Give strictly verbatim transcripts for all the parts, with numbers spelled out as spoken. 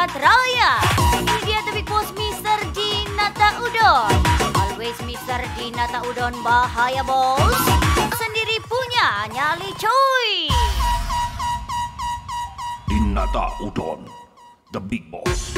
Barat Raya. Ini dia The Big Boss Mister Dinata Udon. Always Mister Dinata Udon bahaya bos. Sendiri punya nyali cuy. Dinata Udon, The Big Boss.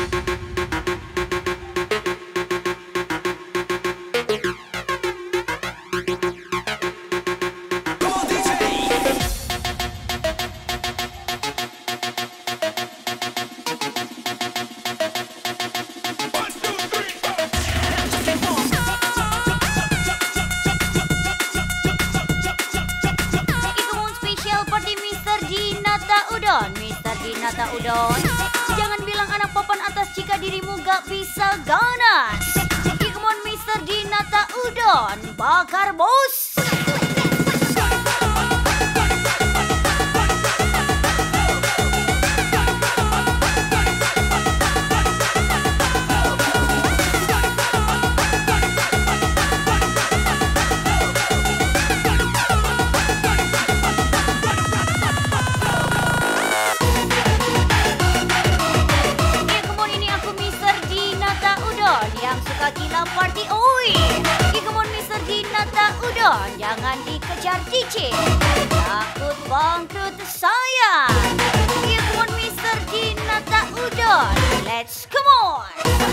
Mister Dinata Udon, jangan bilang anak papan atas jika dirimu gak bisa ganas. Come on Mister Dinata Udon, bakar bos. Gila party oi. Come on Mister Dinata Udon, jangan dikejar cicit. Takut bangkrut saya. Come on Mister Dinata Udon, let's come on.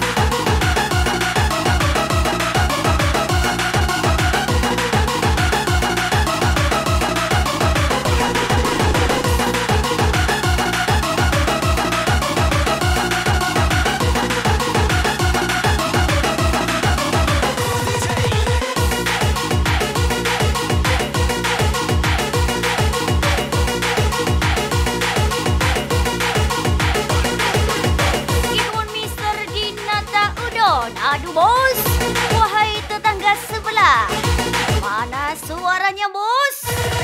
Aduh bos, wahai tetangga sebelah, mana suaranya bos?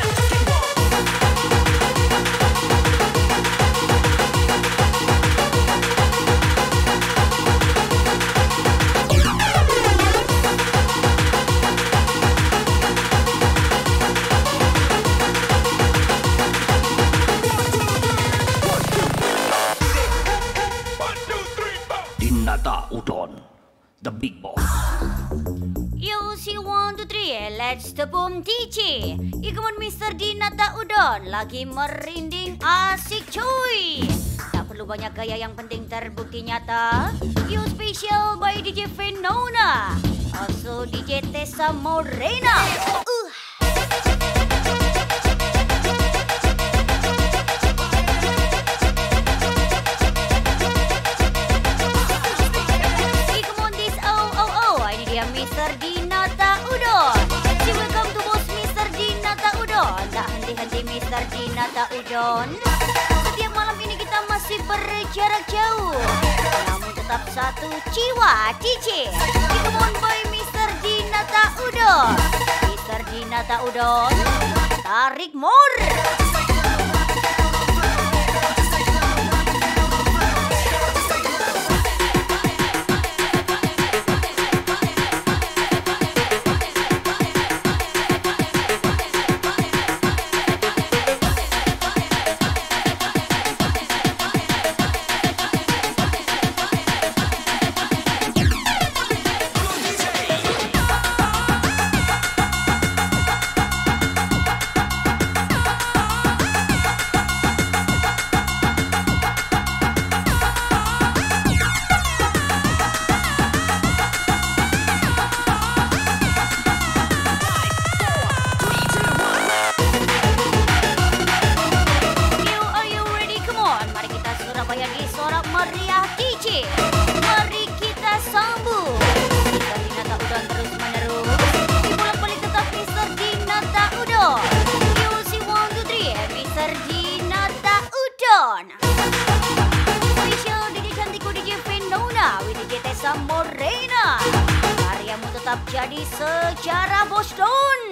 Dinata Udon, The Big Boss. You see one, two, three, let's the boom D J. Come on Mister Dinata Udon, lagi merinding asik cuy. Tak perlu banyak gaya, yang penting terbukti nyata. You special by D J Venona, also D J Tessa Morena. Uh. Mister Dinata Udon, si welcome to bos Mister Dinata Udon. Tak henti-henti Mister Dinata Udon. Setiap malam ini kita masih berjarak jauh, namun tetap satu jiwa D J. Come on by Mister Dinata Udon. Mister Dinata Udon, tarik more. Meriah D J, mari kita sambung Mister Dinata Udon terus menerus. Di bulan balik tetap Mister Dinata Udon. You see one, two, three, Mister Dinata Udon. Special D J cantikku D J Venona with D J Tessa Morena. Karyamu tetap jadi sejarah bos Don.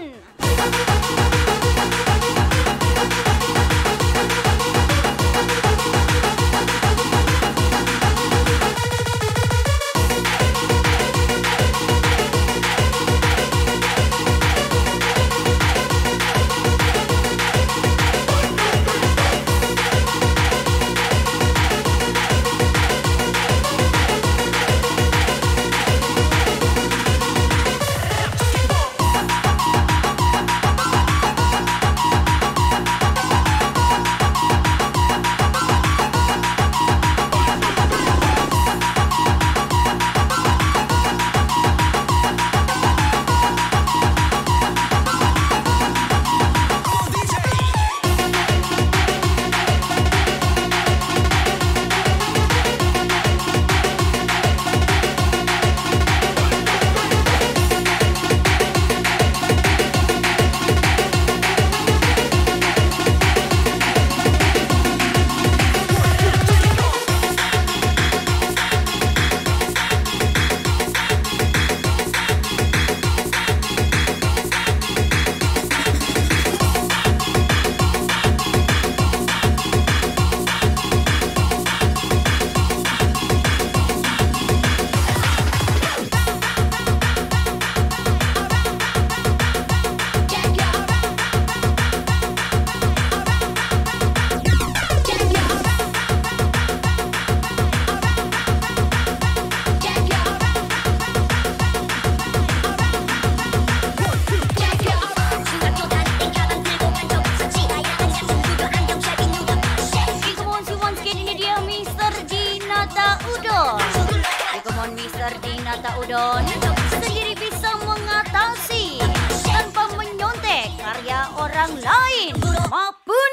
yang lain maupun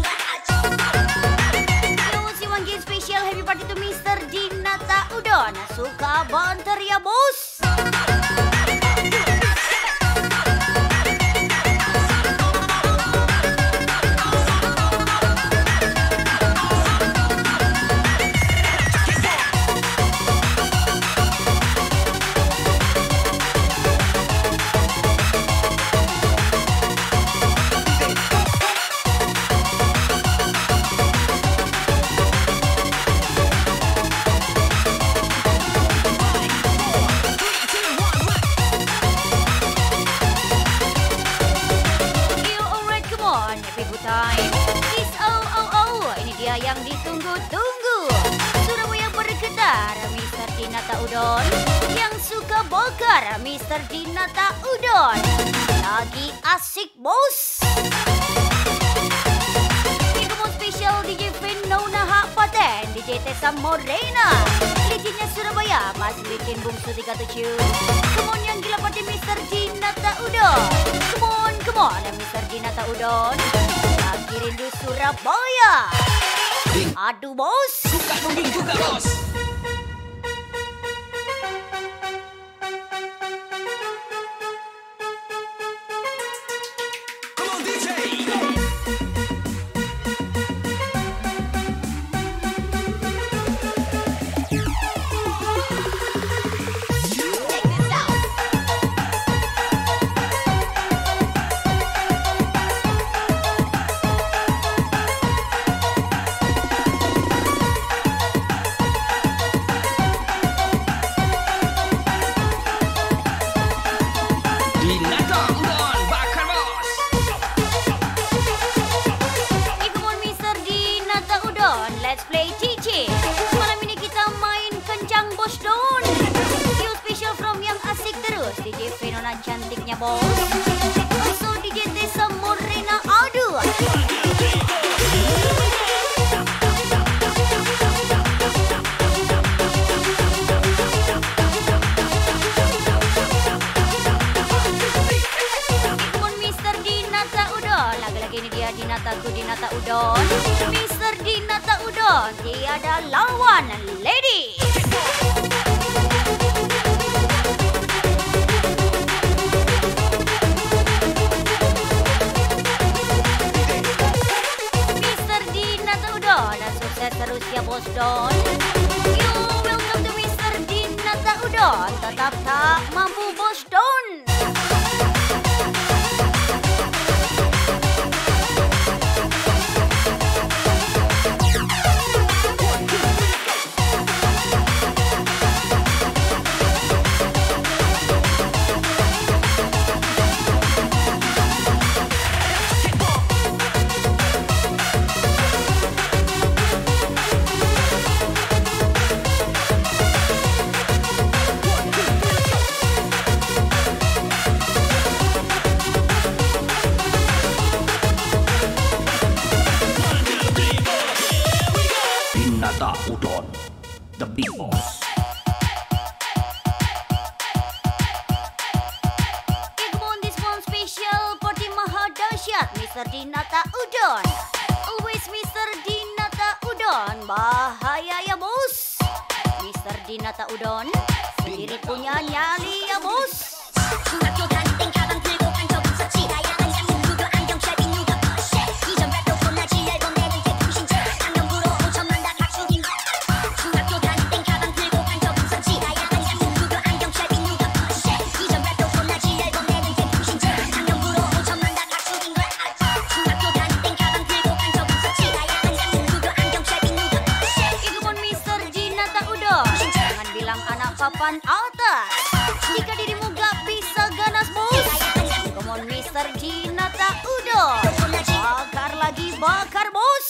si Wanggi Special Happy Party to Mister Dinata Udon. Suka banter ya bos. Yang ditunggu-tunggu Surabaya bergetar Mister Dinata Udon. Yang suka bokar Mister Dinata Udon. Lagi asik bos. Ikut spesial D J Fenona Hak Paten, D J Tessa Morena, legendnya Surabaya Mas Licin Bungsu tiga puluh tujuh. Come on yang gila party Mister Dinata Udon. Come on, come on Mister Dinata Udon. Lagi rindu Surabaya. Aduh bos. Suka nungging juga bos. Come on D J. Let's play D J. Malam ini kita main kencang bos don. View special from yang asik terus D J Fenona cantiknya bos. Also D J Tessa Morena. Aduh. Ini dia Dinataku Dinata Udon. Mister Dinata Udon tiada lawan lady. Mister Dinata Udon, sukses terus ya bos don. You welcome to Mister Dinata Udon. Tetap tak mampu bos don. Dinata Udon, the big boss. Ikut this one special party maha dahsyat Mister Dinata Udon. Always Mister Dinata Udon. Bahaya ya bos. Mister Dinata Udon sendiri punya nyali ya bos. Papan atas jika dirimu gak bisa ganas bos. Come on Mister Dinata Udon. Bakar lagi bakar bos.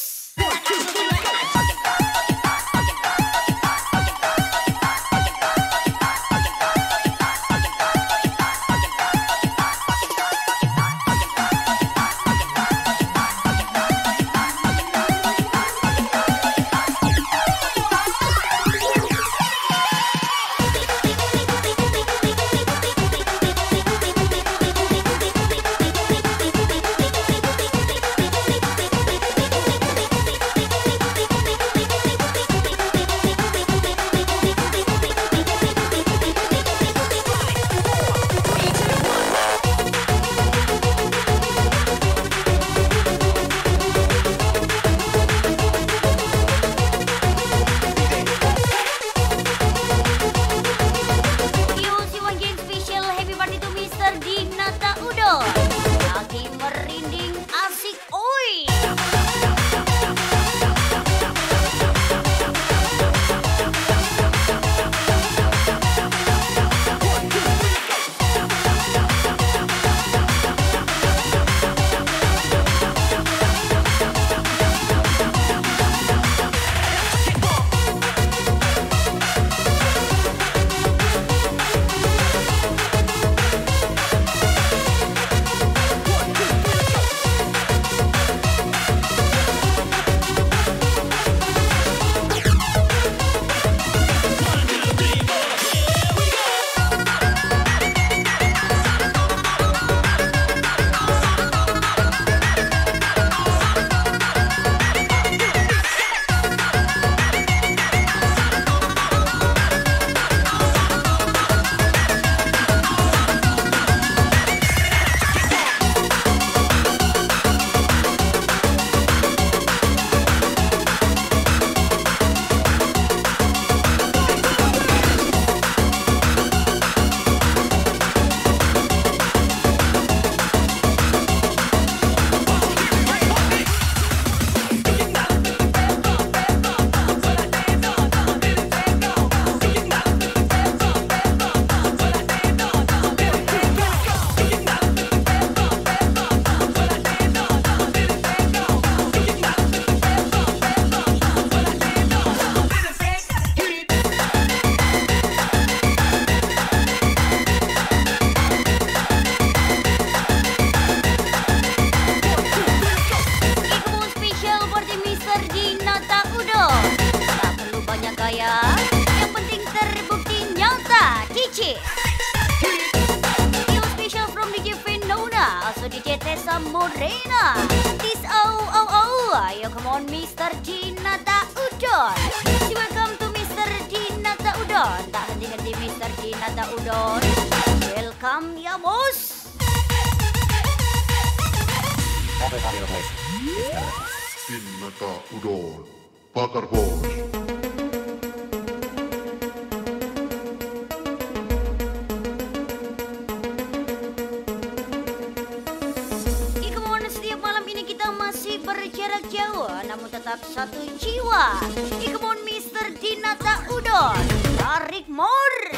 Morena. This oh oh oh, ayo come on Mister Dinata Udon. Welcome to Mister Dinata Udon. Tak henti-henti Mister Dinata Udon. Welcome ya bos. Dinata Udon, bakar bos. Berjarak jauh namun tetap satu jiwa. Come on Mister Dinata Udon, tarik more.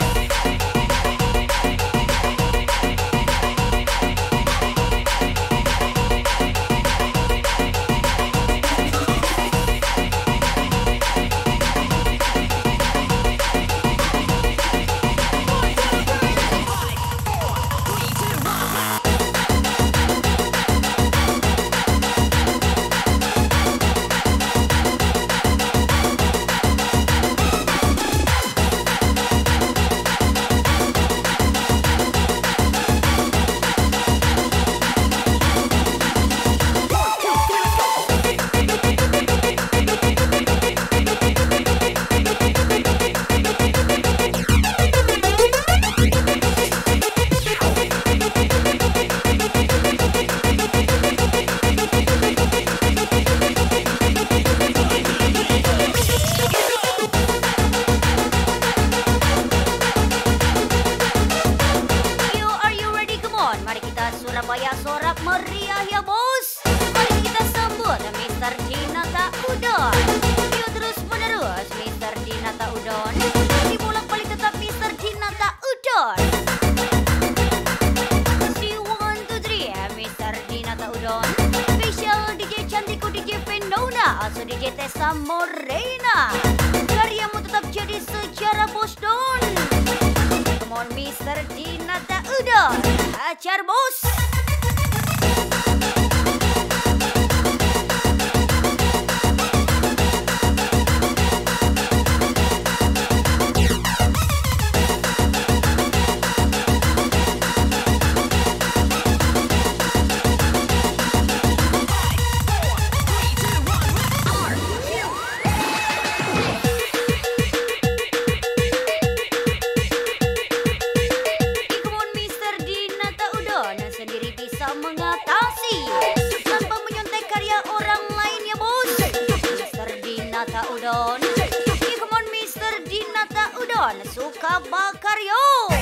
Surabaya sorak meriah ya bos. Mari kita sambut Mister Dinata Udon. Yuk terus menerus Mister Dinata Udon. Dibolak-balik tetap Mister Dinata Udon. three one two three Mister Dinata Udon. Special D J cantikku D J Venona, also D J Tessa Morena. Karyamu tetap jadi sejarah bos don. Come on Mister Dinata Udon, acar bos. Sendiri bisa mengatasi tanpa menyontek karya orang lain ya bos. Mister Dinata Udon, come on Mister Dinata Udon, suka bakar yo.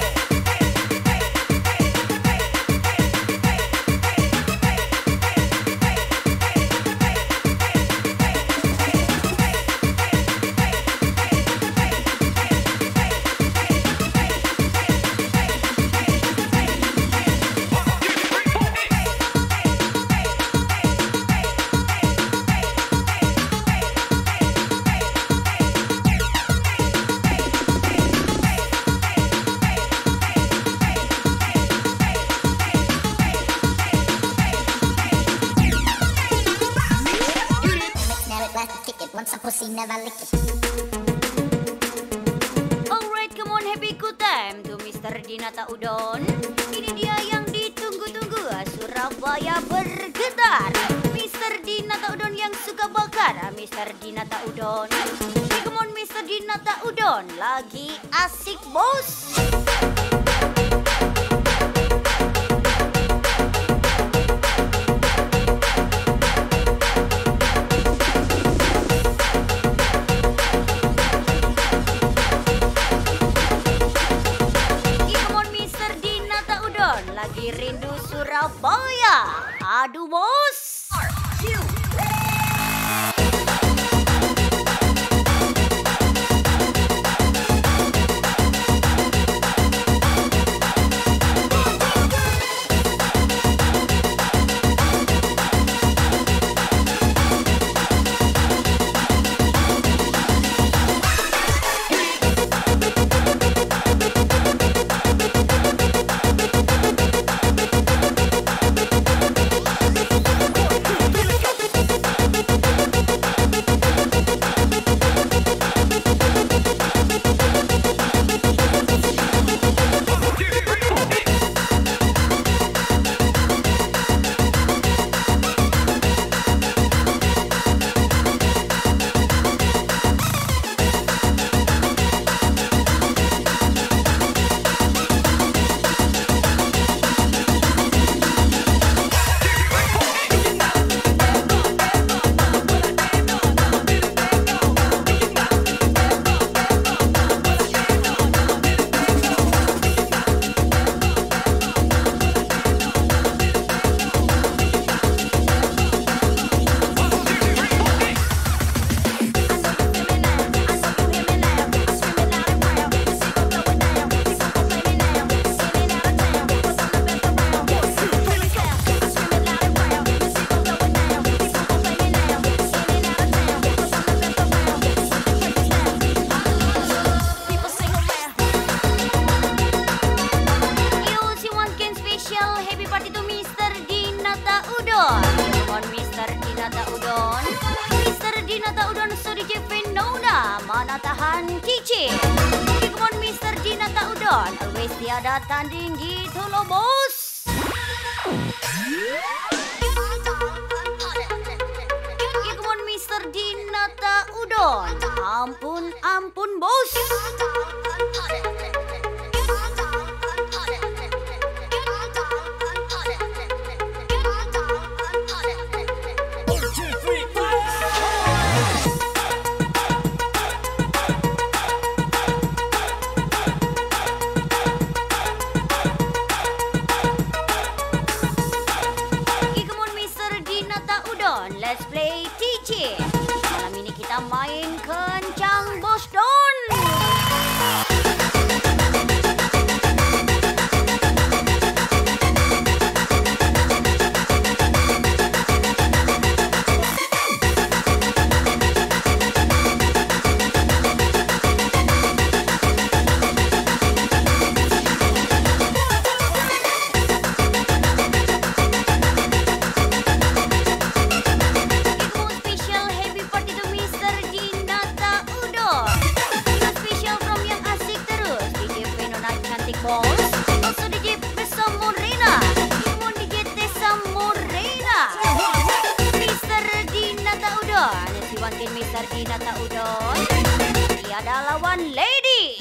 Alright, come on, happy good time to Mister Dinata Udon. Ini dia yang ditunggu-tunggu, Surabaya bergetar. Mister Dinata Udon yang suka bakar, Mister Dinata Udon. Come on Mister Dinata Udon, lagi asik bos. Lagi rindu Surabaya. Aduh bos. happy party to Mister Dinata Udon. Come on Mister Dinata Udon. Mister Dinata Udon so D J Fenona mana tahan kicik. Come on Mister Dinata Udon. Always tiada tanding gitu loh bos. Come on Mister Dinata Udon. Ampun ampun bos. Let's play T C. Malam ini kita main kencang bos don. Also D J Tessa Morena. Come on D J Tessa Morena. Mister Dinata Udon. Si wantin Mister Dinata Udon. Dia adalah lawan lady.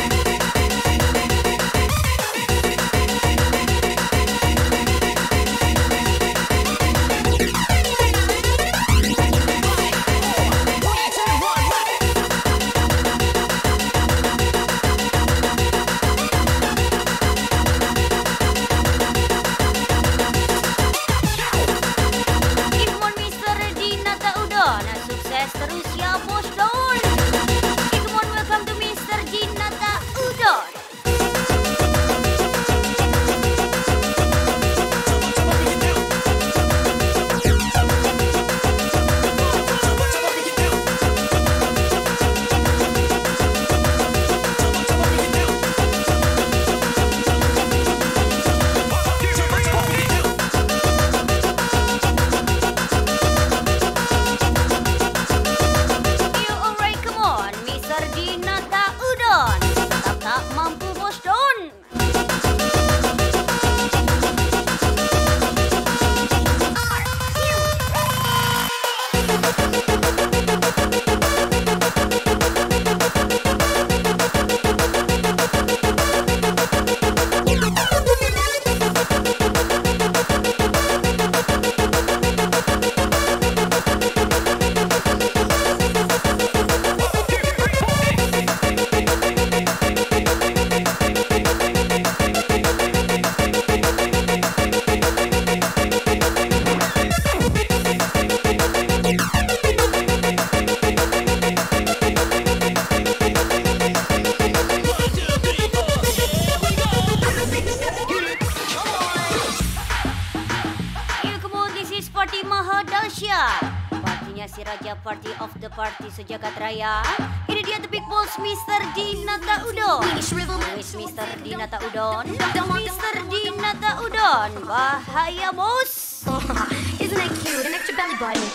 Terus ya bos don. Come on, welcome to Mister Dinata Udon. Partinya si Raja Party of the Party sejagat raya. Ini dia the big boss Mister Dinata Udon. Always Mister Dinata Udon. Mister Dinata Udon. Bahaya bos. Isn't that cute? An extra belly button.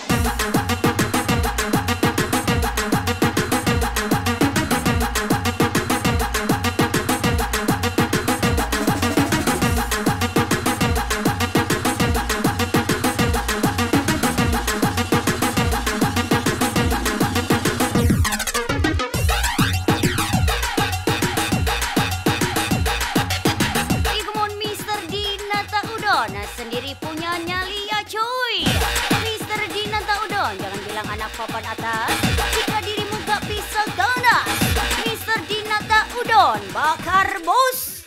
Sendiri punya nyali ya cuy. Mister Dinata Udon, jangan bilang anak papan atas jika dirimu gak bisa ganas. Mister Dinata Udon, bakar bos.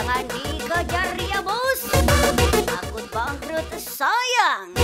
Jangan dikejar ya bos, takut bangkrut sayang.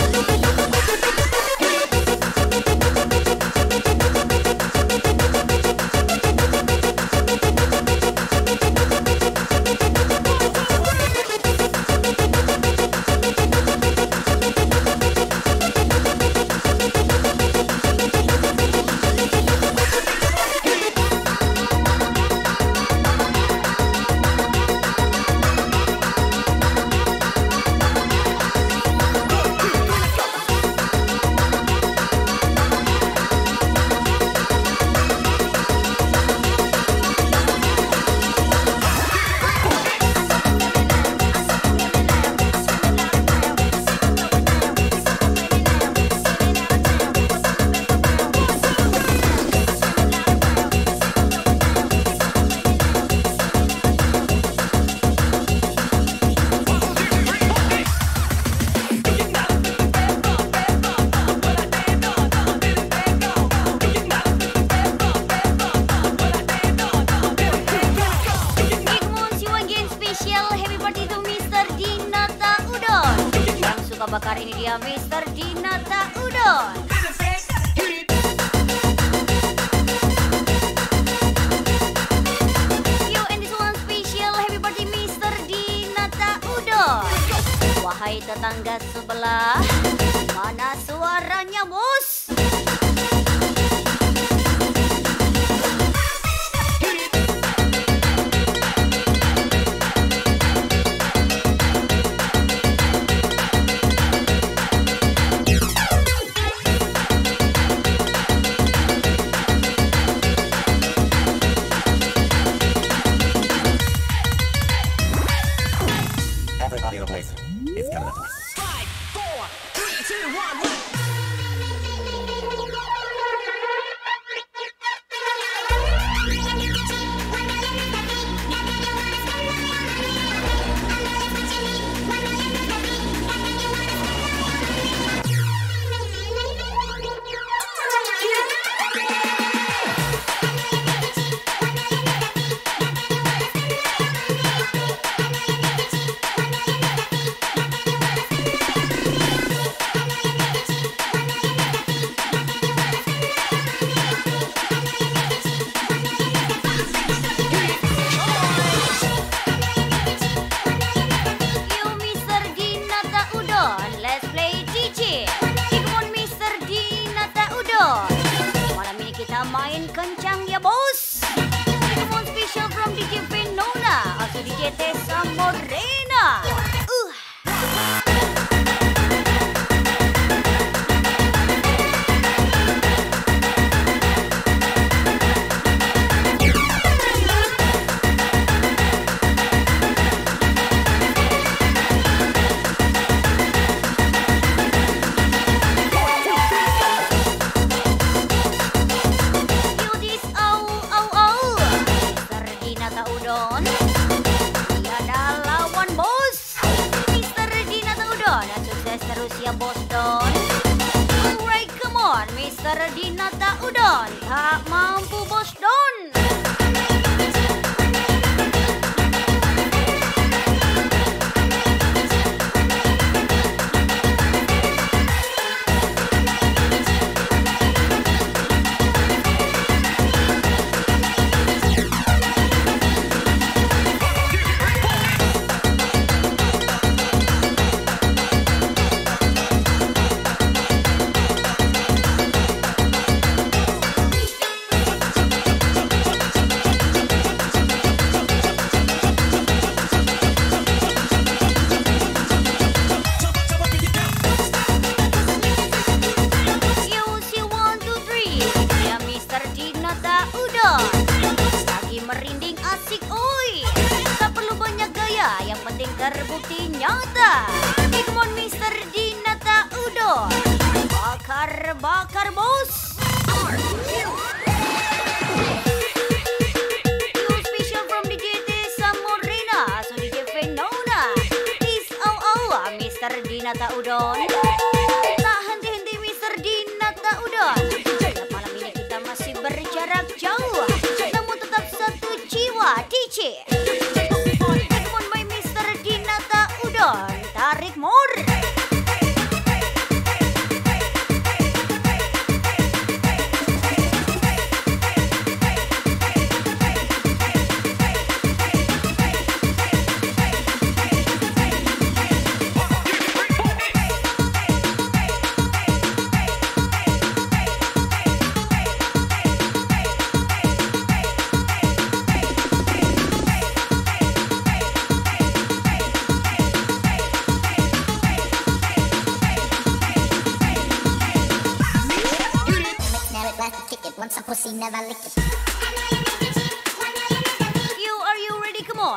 Bakar ini dia Mister Dinata Udon. Yo, and this one special happy birthday Mister Dinata Udon. Wahai tetangga sebelah, mana suaranya bos? Everybody in a place. It's Canada. Five, four, three, two, one, one. Main kencang ya bos. Come on special from D J Venona atau D J Tessa Morena. Uh. Udon, tiada lawan bos. Mister Dinata Udon, sukses terus ya bos Don. Alright, come on, Mister Dinata Udon, tak mampu bos Don. Merinding asik oi, tak perlu banyak gaya, yang penting terbukti nyata. Come on Mister Dinata Udon, bakar bakar bos. New special from D J Tessa Morena, so D J Venona. This oh oh Mister Dinata Udon, tak henti-henti Mister Dinata Udon. Malam ini kita masih berjarak jauh, namun tetap satu jiwa D J.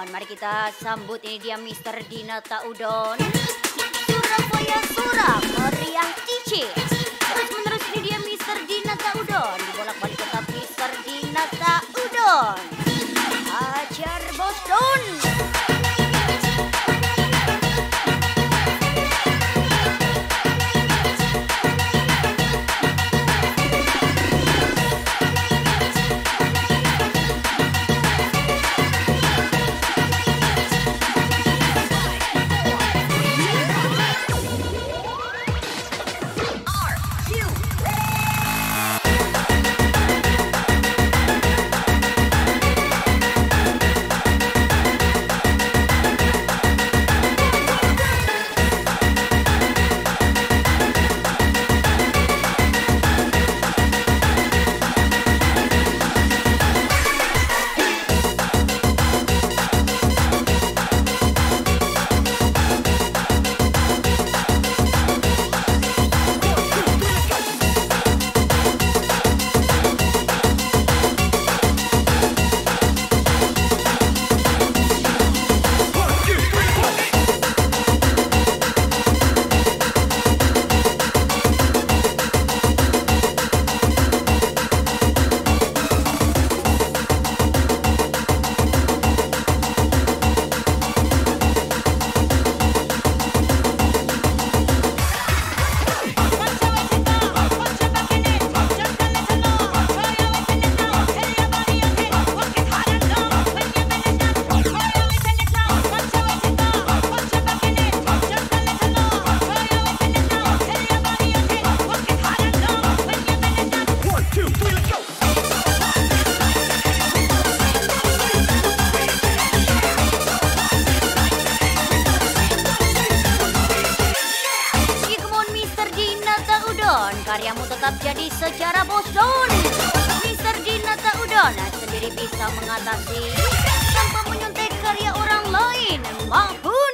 Udon. Mari kita sambut ini dia Mister Dinata Udon. Surabaya Surab meriah cici. Terus menerus ini dia Mister Dinata Udon. Dibolak-balik tetap Mister Dinata Udon. Hajar Bos Don. Karyamu tetap jadi secara Bos Don. Mister Dinata Udon sendiri bisa mengatasi tanpa menyontek karya orang lain maupun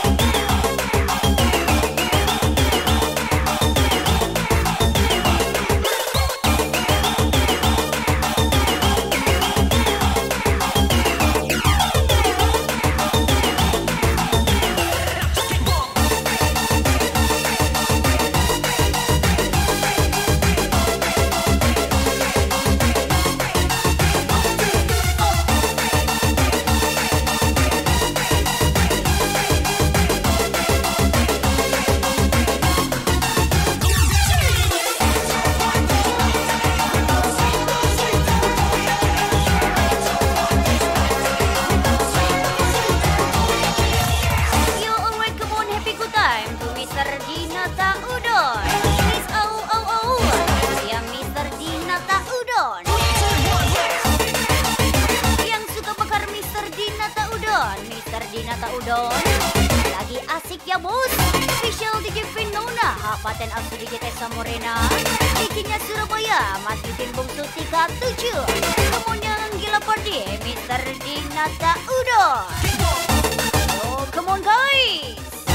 Dinata Udon lagi asik ya bos. Official D J Vinona, Paten Asu D J Tessa Morena, bikinnya Surabaya, Mas Titin Bungsu tiga tujuh, kemudian gila party Mister Dinata Udon. Oh come on guys.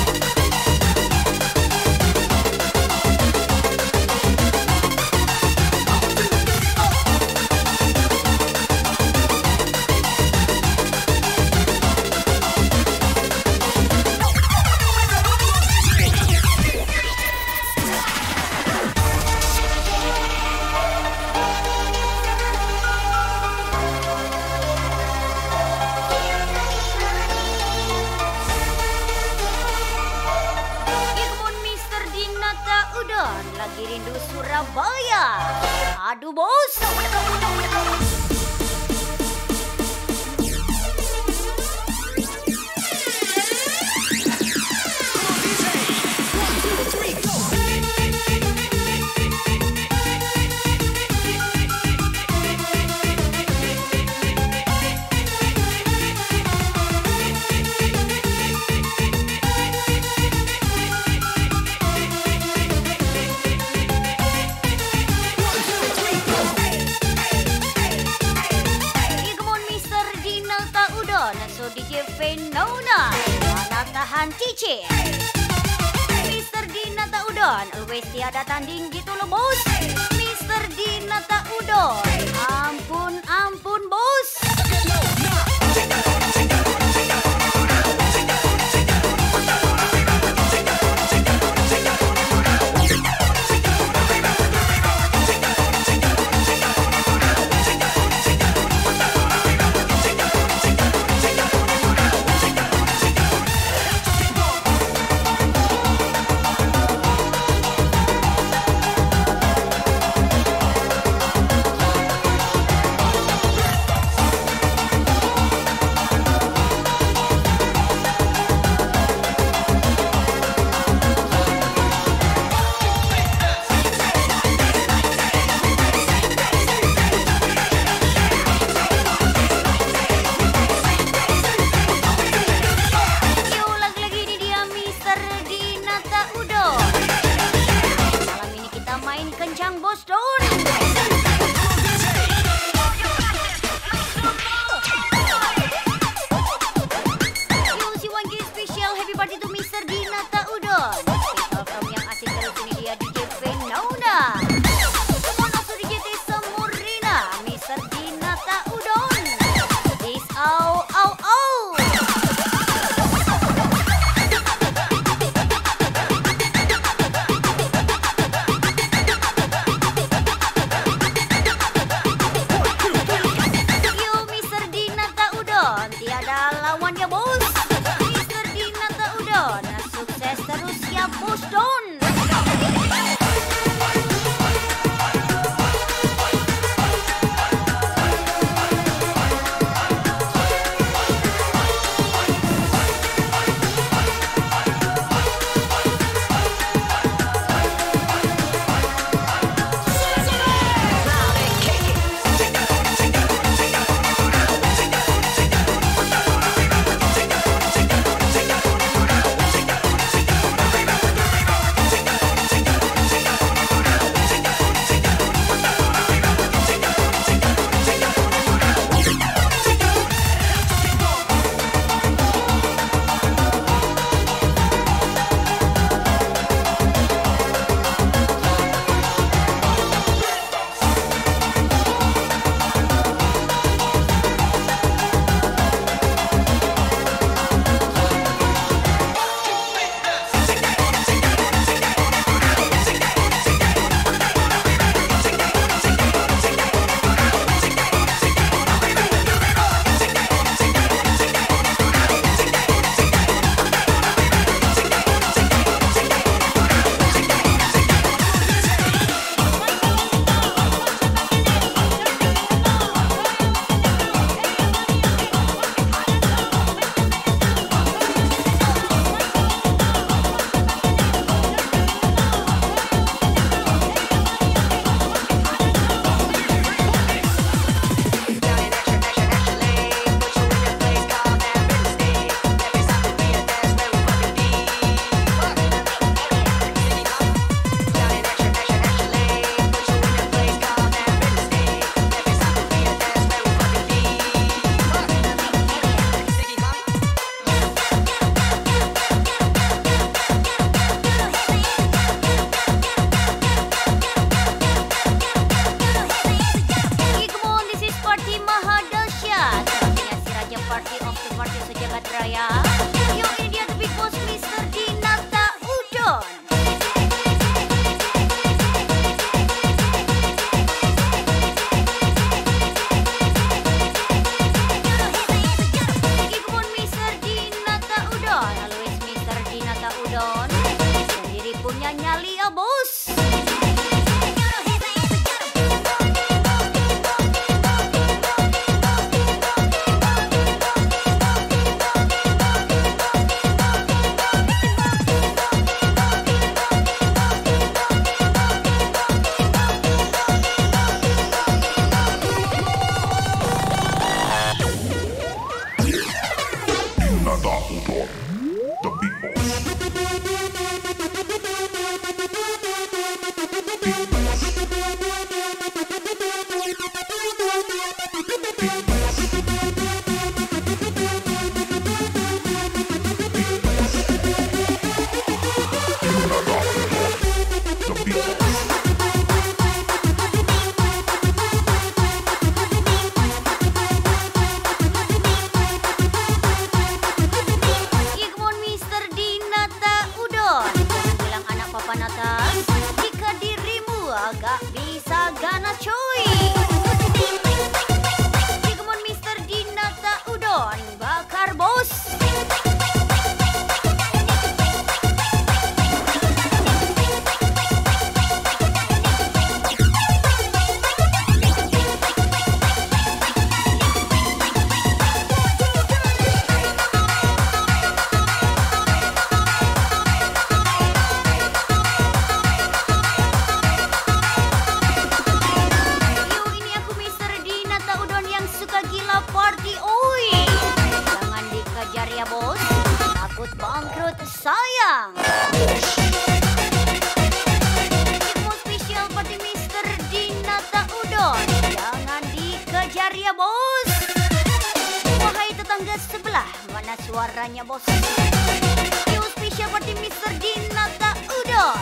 Lagi rindu Surabaya. Aduh bos. D J Vinona, mana tahan cici. Mister Dinata Udon, always tiada tanding gitu loh bos. Mister Dinata Udon, ampun ampun bos. party maha dahsyat. Salah si raja party of the party sejagat raya. Yo, ini dia The Big Boss Mister Dinata Udon. Ikut Mister Dinata Udon. Halo wes Mister Dinata Udon. Sendiri punya nyali ya bos. Dinata Udon, the Big Boss. Big Boss. Dinata Udon, the Big Boss. Ikut Mister Dinata Udon. Jangan bilang anak papan atas jika dirimu agak bisa ganas cuy. Ikut Mister Dinata Udon. Bakar bos. Yo, ini aku Mister Dinata Udon yang suka gila party oi. Jangan dikejar ya bos. Takut bangkrut sayang. Ikut spesial party Mister Dinata Udon. Jangan dikejar ya bos. Wahai tetangga sebelah, mana suaranya bos? Yo, spesial party Mister Dinata Udon.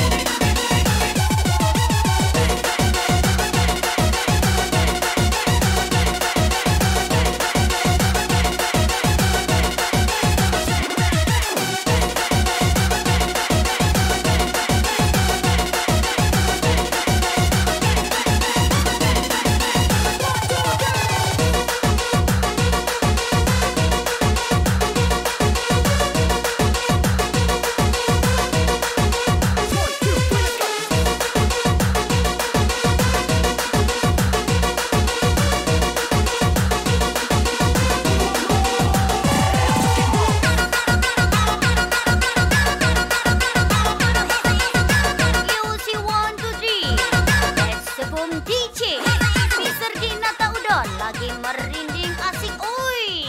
U C one two three. Let's the boom D J. Mister Dinata Udon lagi merinding asik oi.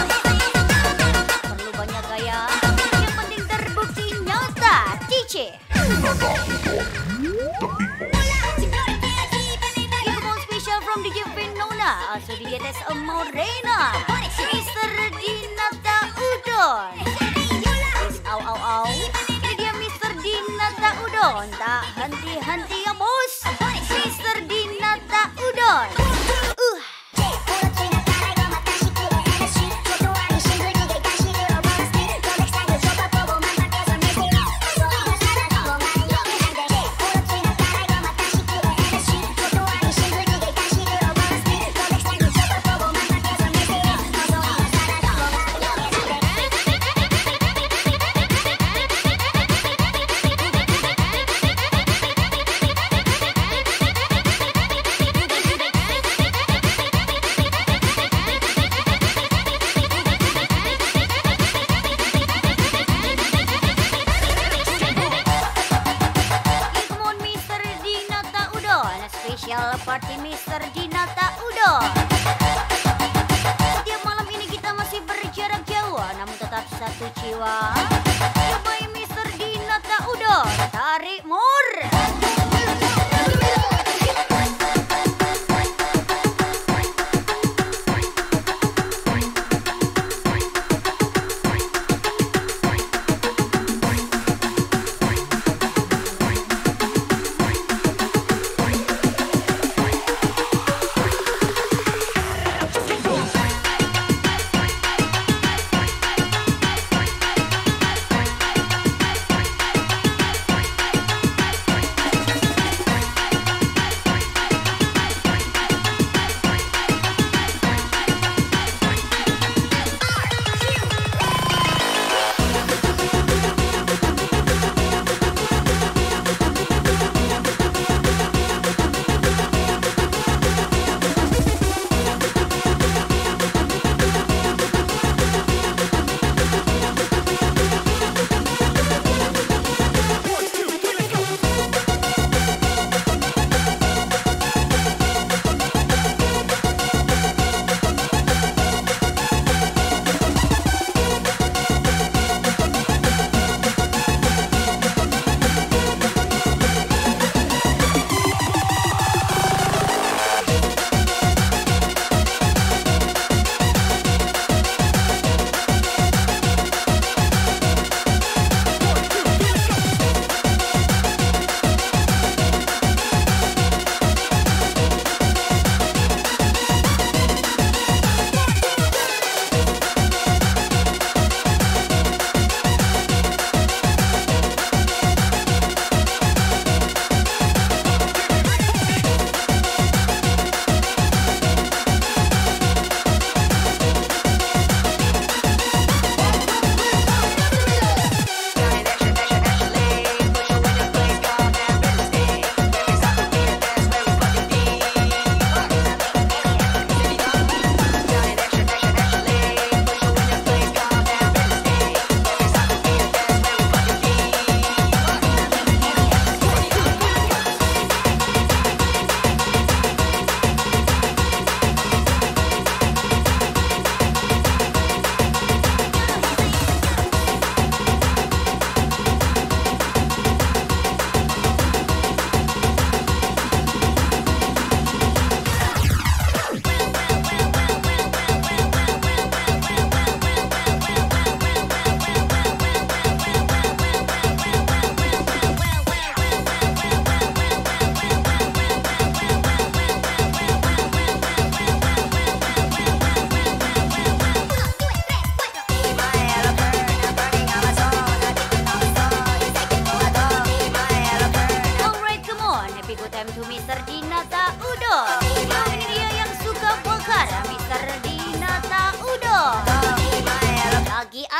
Perlu banyak gaya, yang penting terbukti nyata D J. Dinata Udon, the Big Boss. Ikut special from D J Vinona, also D J Des Morena. Mister Dinata Udon. Yes, au au au. Ini dia Mister Dinata Udon. Tak henti-henti ya bos. Mister Dinata Udon. Uh.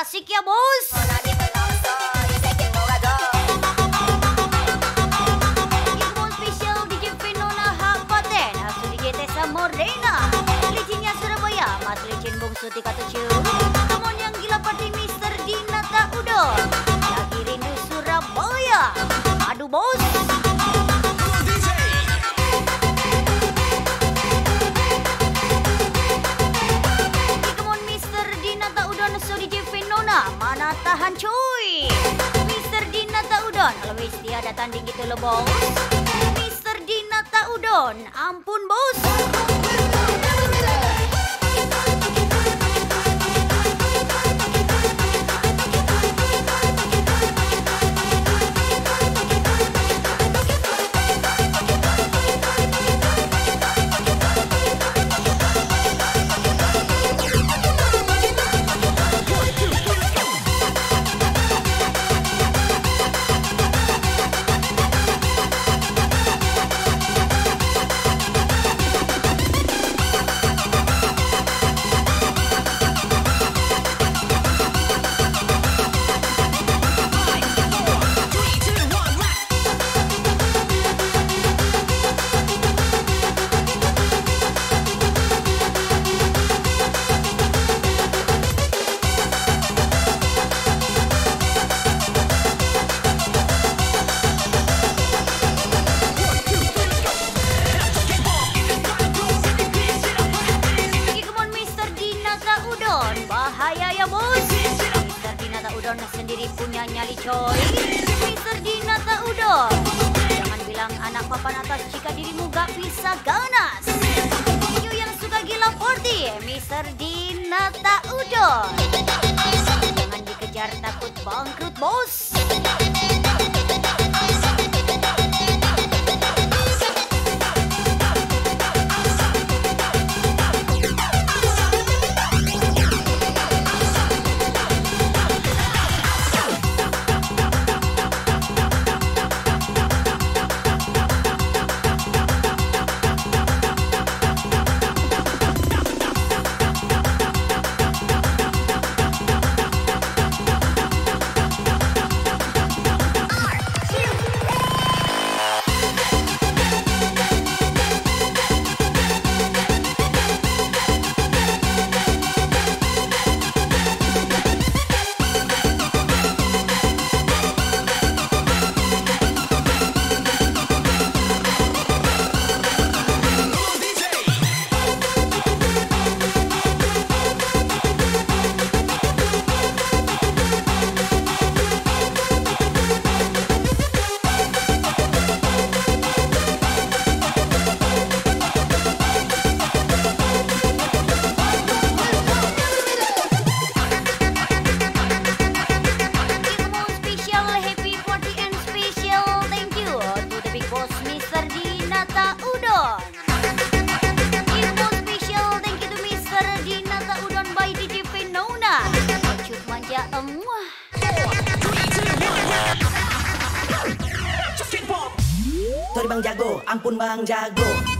Asik ya bos. Ikmon spesial D J Venona Hapaten, Asu D J Tessa Morena, Licinnya Surabaya, Mas Licin Bungsu Tika Tujuh, Namun yang gila party Mister Dinata Udon, lagi rindu Surabaya. Aduh bos. Mana tahan cuy. Mister Dinata Udon always tiada tanding gitu loh bos. Mister Dinata Udon, ampun bos. Bahaya ya bos. Mister Dinata Udon sendiri punya nyali coy. Mister Dinata Udon, jangan bilang anak papan atas jika dirimu gak bisa ganas. You yang suka gila party, Mister Dinata Udon, jangan dikejar takut bangkrut bos. Sorry Bang Jago, ampun Bang Jago.